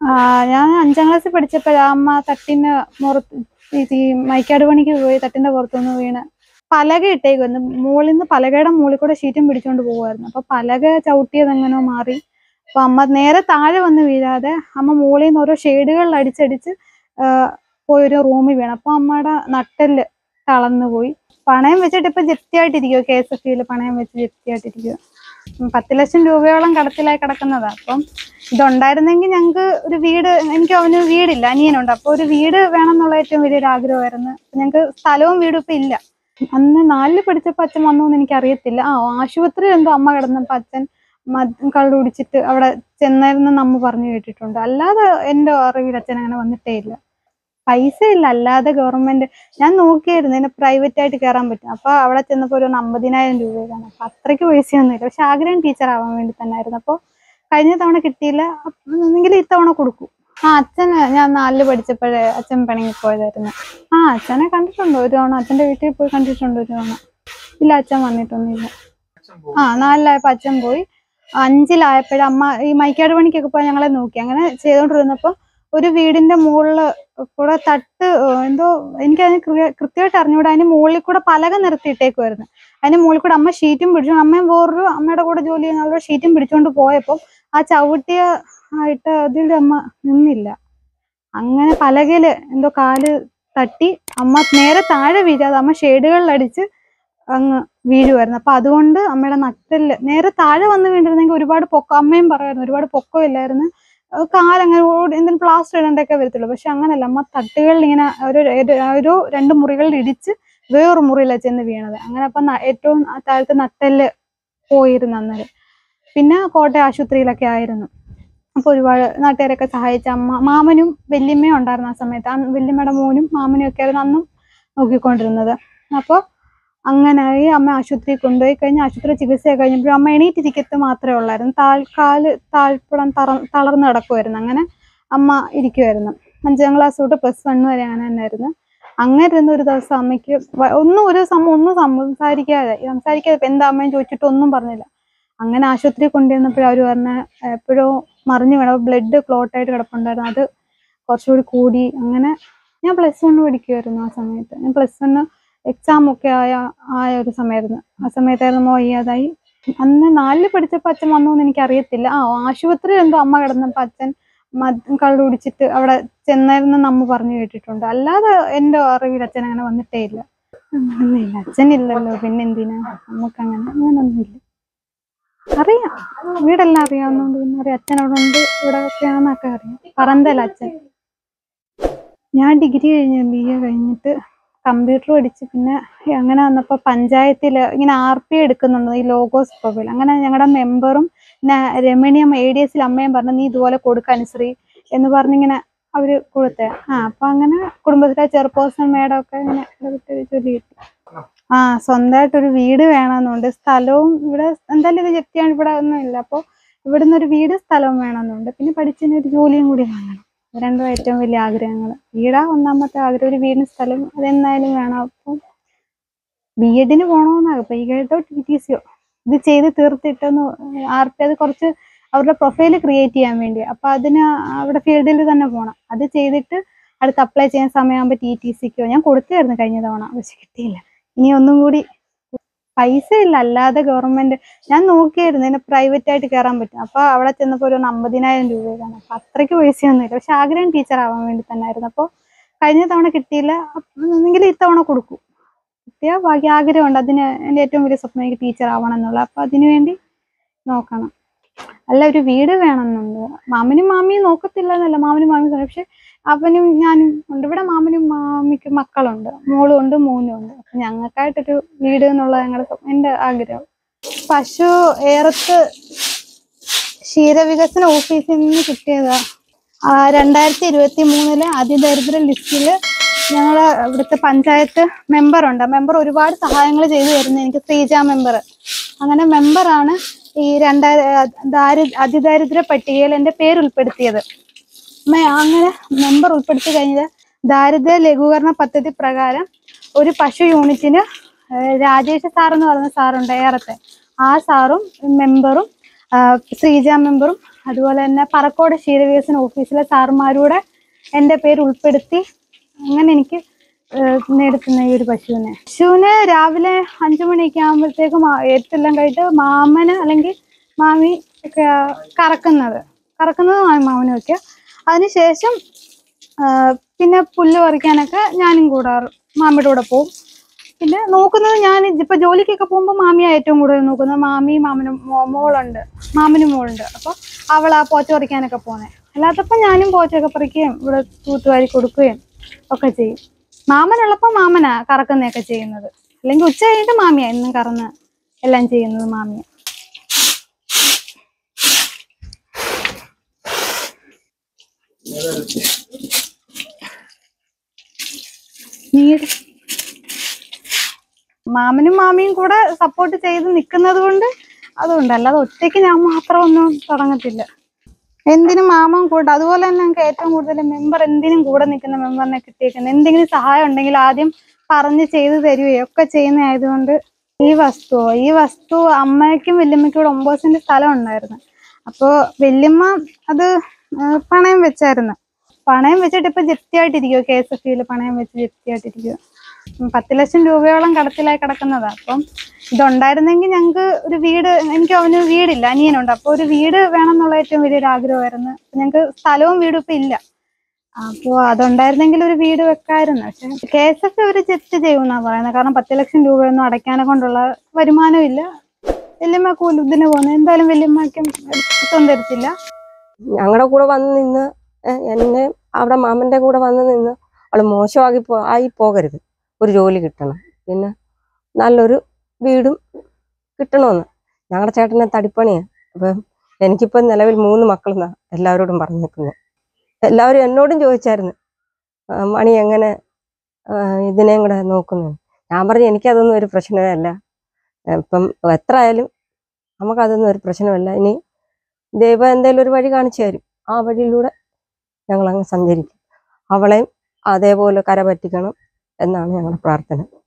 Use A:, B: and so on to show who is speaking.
A: ഞാൻ 5ാം ക്ലാസ്സിൽ പഠിച്ചപ്പോഴാ അമ്മ തട്ടിന് ഈ മൈക്കാട് പണിക്ക് പോയി തട്ടിന്റെ പുറത്തുനിന്ന് വീണ് പലക ഇട്ടേക്കുമായിരുന്നു. പലകയുടെ മുകളിൽ കൂടെ ഷീറ്റും പിടിച്ചോണ്ട് പോകുമായിരുന്നു. അപ്പൊ പലക ചവിട്ടിയതെങ്ങനോ മാറി. അപ്പൊ അമ്മ നേരെ താഴെ വന്ന് വീഴാതെ അമ്മ മുകളിൽ നിന്ന് ഓരോ ഷെയ്ഡുകളിൽ അടിച്ചടിച്ച് പോയി ഒരു റൂമിൽ വീണു. അപ്പൊ അമ്മയുടെ നട്ടെല്ല് തളർന്നു പോയി. പണയം വെച്ചിട്ട് ഇപ്പൊ ജപ്തിയായിട്ടിരിക്കുവോ, KSFE-യിൽ പണയം വെച്ച് ജപ്തിയായിട്ടിരിക്കുവോ. 10 ലക്ഷം രൂപയോളം കടത്തിലായി കിടക്കുന്നതാ. അപ്പം ഇതുണ്ടായിരുന്നെങ്കിൽ ഞങ്ങൾക്ക് ഒരു വീട്, എനിക്ക് അവന് വീടില്ല, അനിയനുണ്ട്. അപ്പൊ ഒരു വീട് വേണം എന്നുള്ള ഏറ്റവും വലിയൊരു ആഗ്രഹമായിരുന്നു. ഞങ്ങൾക്ക് സ്ഥലവും വീടും ഇപ്പൊ ഇല്ല. അന്ന് 4ൽ പഠിച്ചപ്പോ അച്ഛൻ വന്നോന്ന് എനിക്ക് അറിയത്തില്ല. ആശുപത്രി എന്തോ അമ്മ കിടന്നപ്പോ അച്ഛൻ കള്ളു കുടിച്ചിട്ട് അവിടെ ചെന്നായിരുന്നെന്ന് അമ്മ പറഞ്ഞു കേട്ടിട്ടുണ്ട്. അല്ലാതെ എന്റെ അറിവിൽ അച്ഛൻ അങ്ങനെ വന്നിട്ടേ ഇല്ല. പൈസ ഇല്ല, അല്ലാതെ ഗവൺമെന്റ് ഞാൻ നോക്കിയായിരുന്നു ഇതിന് പ്രൈവറ്റ് ആയിട്ട് കയറാൻ പറ്റും. അപ്പൊ അവിടെ ചെന്നപ്പോ ഒരു 50,000 രൂപയാണ്. അപ്പൊ അത്രയ്ക്ക് പൈസയൊന്നുമില്ല. പക്ഷെ ആഗ്രഹം ടീച്ചർ ആവാൻ വേണ്ടി തന്നെ ആയിരുന്നു. അപ്പൊ കഴിഞ്ഞ തവണ കിട്ടിയില്ല, എന്നെങ്കിലും ഇത്തവണ കൊടുക്കും. അച്ഛന് ഞാൻ 4ൽ പഠിച്ചപ്പോഴേ അച്ഛൻ പിണങ്ങിപ്പോയതായിരുന്നു. അച്ഛനെ കണ്ടിട്ടുണ്ട് ഒരു തവണ, അച്ഛന്റെ വീട്ടിൽ പോയി കണ്ടിട്ടുണ്ട് ഒരു തവണ. ഇല്ല, അച്ഛൻ വന്നിട്ടൊന്നുമില്ല. 4ലായപ്പോ അച്ഛൻ പോയി. 5ലായപ്പോഴും അമ്മ ഈ മൈക്കാട് പണിക്കൊക്കെ പോയി ഞങ്ങളെ നോക്കി. അങ്ങനെ ചെയ്തോണ്ടിരുന്നപ്പോ ഒരു വീടിന്റെ മുകളില് കൂടെ തട്ട് എന്തോ എനിക്കതിന് കൃത്യമായിട്ട് അറിഞ്ഞുകൂടാ. അതിന് മുകളിൽ കൂടെ പലക നിർത്തിയിട്ടേക്കുമായിരുന്നു. അതിന് മുകളിൽ കൂടെ അമ്മ ഷീറ്റും പിടിച്ചു. അമ്മയും വേറൊരു അമ്മയുടെ കൂടെ ജോലി ചെയ്യുന്ന ഷീറ്റും പിടിച്ചോണ്ട് പോയപ്പോൾ ആ ചവിട്ടിയ ആയിട്ട് അതിൽ അമ്മ നിന്നില്ല. അങ്ങനെ പലകയില് എന്തോ കാല് തട്ടി അമ്മ നേരെ താഴെ വീഴാതെ അമ്മ ഷെയ്ഡുകളിൽ അടിച്ച് അങ്ങ് വീഴുമായിരുന്നു. അപ്പൊ അതുകൊണ്ട് അമ്മയുടെ നട്ടെല്ല് നേരെ താഴെ വന്ന് വീണ്ടിരുന്നെങ്കിൽ ഒരുപാട് പൊക്കം, അമ്മയും പറയായിരുന്നു, ഒരുപാട് പൊക്കം ഇല്ലായിരുന്നു, കാലങ്ങനെ എന്തെങ്കിലും പ്ലാസ്റ്റർ ഇടേണ്ടൊക്കെ വരത്തുള്ളൂ. പക്ഷെ അങ്ങനല്ല, അമ്മ തട്ടുകളിൽ ഇങ്ങനെ ഒരു 2 മുറികളിൽ ഇടിച്ച് വേറൊരു മുറിയിലാണ് ചെന്ന് വീണത്. അങ്ങനെ അപ്പൊ ഏറ്റവും താഴത്തെ നട്ടെല്ല് പോയിരുന്നു അന്നേരം. പിന്നെ കോട്ടയം ആശുപത്രിയിലൊക്കെ ആയിരുന്നു. അപ്പൊ ഒരുപാട് നാട്ടുകാരൊക്കെ സഹായിച്ച മാമനും വല്യമ്മയും ഉണ്ടായിരുന്നു ആ സമയത്ത്. വല്യമ്മയുടെ മോനും മാമനും ഒക്കെ ആയിരുന്നു അന്നും നോക്കിക്കൊണ്ടിരുന്നത്. അപ്പൊ അങ്ങനായി അമ്മ ആശുപത്രിയിൽ കൊണ്ടുപോയി കഴിഞ്ഞ് ആശുപത്രി ചികിത്സയൊക്കെ കഴിഞ്ഞപ്പോഴും അമ്മ എണീറ്റിരിക്കത്ത് മാത്രമേ ഉള്ളായിരുന്നു. താഴ്പ്പുറം തളർന്ന് കിടക്കുമായിരുന്നു. അങ്ങനെ അമ്മ ഇരിക്കുമായിരുന്നു. 5ാം ക്ലാസ് തൊട്ട് +1 വരെ അങ്ങനെ തന്നെയായിരുന്നു. അങ്ങനെ ഇരുന്ന ഒരു ദിവസം അമ്മയ്ക്ക് ഒന്നും സംസാരിക്കാതെ എന്താ അമ്മയും ചോദിച്ചിട്ട് ഒന്നും പറഞ്ഞില്ല. അങ്ങനെ ആശുപത്രി കൊണ്ടുവന്നപ്പോഴും അവർ പറഞ്ഞ എപ്പോഴോ മറിഞ്ഞു വീണ ബ്ലഡ് ക്ലോട്ടായിട്ട് കിടപ്പുണ്ടായിരുന്നു. അത് കുറച്ചുകൂടി കൂടി. അങ്ങനെ ഞാൻ +1 പഠിക്കുമായിരുന്നു ആ സമയത്ത്. ഞാൻ +1 എക്സാം ഒക്കെ ആയ ഒരു സമയമായിരുന്നു. ആ സമയത്തായിരുന്നു വയ്യാതായി. അന്ന് 4ൽ പഠിച്ചപ്പോ അച്ഛൻ വന്നോന്ന് എനിക്ക് അറിയത്തില്ല. ആശുപത്രി എന്തോ അമ്മ കിടന്നപ്പോ അച്ഛൻ കള്ളു കുടിച്ചിട്ട് അവിടെ ചെന്നായിരുന്നെന്ന് അമ്മ പറഞ്ഞു കേട്ടിട്ടുണ്ട്. അല്ലാതെ എന്റെ അറിവിൽ അച്ഛൻ അങ്ങനെ വന്നിട്ടേ ഇല്ല. അങ്ങനെയൊന്നുമില്ല, അച്ഛനില്ലല്ലോ, പിന്നെ എന്തിനാ നമുക്ക് അങ്ങനൊന്നുമില്ല. അറിയാം, വീടെല്ലാം അറിയാവുന്നതുകൊണ്ട് പിന്നെ അറിയാം. അച്ഛൻ അവിടെ ഉണ്ട്, ഇവിടെ ഒക്കെയാണെന്നൊക്കെ അറിയാം. പറന്തല്ല അച്ഛൻ. ഞാൻ ഡിഗ്രി കഴിഞ്ഞ് BA കഴിഞ്ഞിട്ട് കമ്പ്യൂട്ടർ പഠിച്ച് പിന്നെ അങ്ങനെ വന്നപ്പോൾ പഞ്ചായത്തിൽ ഇങ്ങനെ RP എടുക്കുന്നുണ്ട്, ഈ ലോഗോസ് പ്രൊഫൈൽ. അങ്ങനെ ഞങ്ങളുടെ മെമ്പറും പിന്നെ രമണിയം ADS-ൽ അമ്മയും പറഞ്ഞു നീ ഇതുപോലെ കൊടുക്കനുശ്രീ എന്ന് പറഞ്ഞിങ്ങനെ അവര് കൊടുത്തേ. അപ്പൊ അങ്ങനെ കുടുംബത്തിലെ ചെയർപേഴ്സൺ മേഡം ഒക്കെ ഇങ്ങനെ ജോലി കിട്ടി. സ്വന്തമായിട്ടൊരു വീട് വേണമെന്നുണ്ട്. സ്ഥലവും ഇവിടെ എന്തായാലും ഇത് ജപ്തിയാണ്, ഇവിടെ ഒന്നും ഇല്ല. അപ്പോൾ ഇവിടുന്ന് ഒരു വീട് സ്ഥലവും വേണമെന്നുണ്ട്. പിന്നെ പഠിച്ചതിന് ഒരു ജോലിയും കൂടി വാങ്ങണം. രണ്ടും ഏറ്റവും വലിയ ആഗ്രഹങ്ങൾ. വീടാ ഒന്നാമത്തെ ആഗ്രഹം, ഒരു വീടിന് സ്ഥലം അതെന്തായാലും വേണം. അപ്പം B.Ed-ന് പോകണമെന്നാകും. ഇപ്പൊ ഈകട്ടോ TTC-യോ ഇത് ചെയ്ത് തീർത്തിട്ടൊന്ന് RP അത് കുറച്ച് അവരുടെ പ്രൊഫൈൽ ക്രിയേറ്റ് ചെയ്യാൻ വേണ്ടി. അപ്പൊ അതിന് അവിടെ ഫീൽഡിൽ തന്നെ പോകണം. അത് ചെയ്തിട്ട് അടുത്ത് അപ്ലൈ ചെയ്യാൻ സമയമാകുമ്പോൾ TTC-ക്കോ ഞാൻ കൊടുത്തായിരുന്നു കഴിഞ്ഞ തവണ, പക്ഷെ കിട്ടിയില്ല. ഇനി ഒന്നും കൂടി. പൈസ ഇല്ല, അല്ലാതെ ഗവൺമെന്റ് ഞാൻ നോക്കിയായിരുന്നു ഇതിന് പ്രൈവറ്റ് ആയിട്ട് കയറാൻ പറ്റും. അപ്പൊ അവിടെ ചെന്നപ്പോ ഒരു 50,000 രൂപയാണ്. അപ്പൊ അത്രയ്ക്ക് പൈസയൊന്നുമില്ല. പക്ഷെ ആഗ്രഹം ടീച്ചർ ആവാൻ വേണ്ടി തന്നെ ആയിരുന്നു. അപ്പൊ കഴിഞ്ഞ തവണ കിട്ടിയില്ല, എന്നെങ്കിലും ഇത്തവണ കൊടുക്കും. കിട്ടിയാൽ ബാക്കി ആഗ്രഹമുണ്ട്. അതിന് എൻ്റെ ഏറ്റവും വലിയ സ്വപ്നം എനിക്ക് ടീച്ചർ ആവണം എന്നുള്ള. അപ്പൊ അതിനു വേണ്ടി നോക്കണം. അല്ല, ഒരു വീട് വേണമെന്നുണ്ട്. മാമനും മാമിയും നോക്കത്തില്ല എന്നല്ല, മാമനും മാമിയും. പക്ഷെ അവനും ഞാനും ഉണ്ട്. ഇവിടെ മാമനും മാമിക്ക് മക്കളുണ്ട്, മോളും ഉണ്ട് മോനും ഉണ്ട്. അപ്പൊ ഞങ്ങൾക്കായിട്ടൊരു വീട് എന്നുള്ള എൻ്റെ ആഗ്രഹം. പശു ഏറത്ത് ക്ഷീരവികസന ഓഫീസിൽ നിന്ന് കിട്ടിയതാ. 2023 അതിദരിദ്ര ലിസ്റ്റില് ഞങ്ങള് ഇവിടുത്തെ പഞ്ചായത്ത് മെമ്പറുണ്ട്. മെമ്പർ ഒരുപാട് സഹായങ്ങൾ ചെയ്തു തരുന്നു എനിക്ക്, ശ്രീജ മെമ്പർ. അങ്ങനെ മെമ്പറാണ് ഈ അതിദരിദ്ര പട്ടികയിൽ എൻ്റെ പേര് ഉൾപ്പെടുത്തിയത്. അങ്ങനെ മെമ്പർ ഉൾപ്പെടുത്തി കഴിഞ്ഞത് ദാരിദ്ര്യ ലഘൂകരണ പദ്ധതി പ്രകാരം ഒരു പശു യൂണിറ്റിന് രാജേഷ് സാറെന്ന് പറയുന്ന സാറുണ്ട് ഏറത്തെ. ആ സാറും മെമ്പറും ശ്രീജ മെമ്പറും അതുപോലെ തന്നെ പറക്കോട് ക്ഷീരവികസന ഓഫീസിലെ സാറുമാരൂടെ എൻ്റെ പേര് ഉൾപ്പെടുത്തി അങ്ങനെ എനിക്ക് നേടുത്തുന്ന ഈ ഒരു പശുവിനെ രാവിലെ 5 മണിയൊക്കെ ആകുമ്പോഴത്തേക്കും എഴുത്തെല്ലാം കഴിഞ്ഞിട്ട് മാമന് അല്ലെങ്കിൽ മാമി ഒക്കെ കറക്കുന്നത് മാമനും ഒക്കെ. അതിനുശേഷം പിന്നെ പുല്ല് പറിക്കാനൊക്കെ ഞാനും കൂടാറ് മാമിയുടെ കൂടെ പോകും. പിന്നെ നോക്കുന്നത് ഞാൻ ഇപ്പൊ ജോലിക്കൊക്കെ പോകുമ്പോൾ മാമിയാ ഏറ്റവും കൂടുതൽ നോക്കുന്നത്. മാമനും മോളുണ്ട്. അപ്പൊ അവളാ പോച്ച പറിക്കാനൊക്കെ പോണേ. അല്ലാത്തപ്പോ ഞാനും പോച്ചയൊക്കെ പറിക്കുകയും ഇവിടെ തൂത്തുവാരി കൊടുക്കുകയും ഒക്കെ ചെയ്യും. മാമനുള്ളപ്പോ മാമനാ കറക്കുന്നതൊക്കെ ചെയ്യുന്നത്. അല്ലെങ്കിൽ ഉച്ച കഴിഞ്ഞിട്ട് മാമിയാ എന്നും കറന്ന് എല്ലാം ചെയ്യുന്നത് മാമിയാ. മാമനും മാമിയും കൂടെ സപ്പോർട്ട് ചെയ്ത് നിൽക്കുന്നത് കൊണ്ട് അതുകൊണ്ട്, അല്ലാതെ ഒറ്റയ്ക്ക് ഞാൻ മാത്രം ഒന്നും തുടങ്ങത്തില്ല. എന്തിനും മാമൻ കൂടെ. അതുപോലെ തന്നെ ഞങ്ങൾക്ക് ഏറ്റവും കൂടുതൽ മെമ്പർ എന്തിനും കൂടെ നിൽക്കുന്ന മെമ്പറിനെ കിട്ടിയേക്കുന്നത്. എന്തെങ്കിലും സഹായം ഉണ്ടെങ്കിൽ ആദ്യം പറഞ്ഞ് ചെയ്തു തരുകയോ ഒക്കെ ചെയ്യുന്നതായതുകൊണ്ട്. ഈ വസ്തു അമ്മയ്ക്കും വല്യമ്മയ്ക്കും കൂടെ 9 സെന്റ് സ്ഥലം ഉണ്ടായിരുന്നു. അപ്പോൾ വല്യമ്മ അത് പണയം വെച്ചായിരുന്നു. പണയം വെച്ചിട്ട് ഇപ്പൊ ജപ്തിയായിട്ടിരിക്കുവോ. KSFB പണയം വെച്ച് ജപ്തിയായിട്ടിരിക്കുവോ. 10 ലക്ഷം രൂപയോളം കടത്തിലായി കിടക്കുന്നതാ. അപ്പം ഇതുണ്ടായിരുന്നെങ്കിൽ ഞങ്ങൾക്ക് ഒരു വീട്, എനിക്ക് അവന് വീടില്ല, അനിയനുണ്ട്. അപ്പൊ ഒരു വീട് വേണം എന്നുള്ള ഏറ്റവും വലിയൊരു ആഗ്രഹമായിരുന്നു. ഞങ്ങൾക്ക് സ്ഥലവും വീടും ഇപ്പൊ ഇല്ല. അപ്പോൾ അതുണ്ടായിരുന്നെങ്കിൽ ഒരു വീട് വെക്കായിരുന്നു. പക്ഷെ KSF ഒരു ജപ്തി ചെയ്യുമെന്നാ പറയുന്നത്. കാരണം 10 ലക്ഷം രൂപയൊന്നും അടയ്ക്കാനെ കൊണ്ടുള്ള വരുമാനം ഇല്ല. വല്യമ്മ ഇതിന് പോകുന്നത് എന്തായാലും വല്യമ്മയ്ക്കും എടുത്തൊന്നും തരത്തില്ല.
B: ഞങ്ങളുടെ കൂടെ വന്ന് നിന്ന് എന്നെ അവിടെ മാമന്റെ കൂടെ വന്ന് നിന്ന് അവള് മോശമായി പോകരുത്. ഒരു ജോലി കിട്ടണം, പിന്നെ നല്ലൊരു വീടും കിട്ടണമെന്ന്. ഞങ്ങളുടെ ചേട്ടനെ തടിപ്പണിയാണ്. അപ്പം എനിക്കിപ്പം നിലവിൽ 3 മക്കളെന്നാ എല്ലാവരോടും പറഞ്ഞു നിൽക്കുന്നത്. എല്ലാവരും എന്നോടും ചോദിച്ചായിരുന്നു മണി എങ്ങനെ ഇതിനെയും കൂടെ നോക്കുന്നു. ഞാൻ പറഞ്ഞു എനിക്കതൊന്നും ഒരു പ്രശ്നമേ അല്ല. ഇപ്പം എത്ര ആയാലും നമുക്കതൊന്നും ഒരു പ്രശ്നമല്ല. ഇനി ദൈവം എന്തെങ്കിലും ഒരു വഴി കാണിച്ചു തരും. ആ വഴിയിലൂടെ ഞങ്ങളങ്ങ് സഞ്ചരിക്കും. അവളെയും അതേപോലെ കരപറ്റിക്കണം എന്നാണ് ഞങ്ങളുടെ പ്രാർത്ഥന.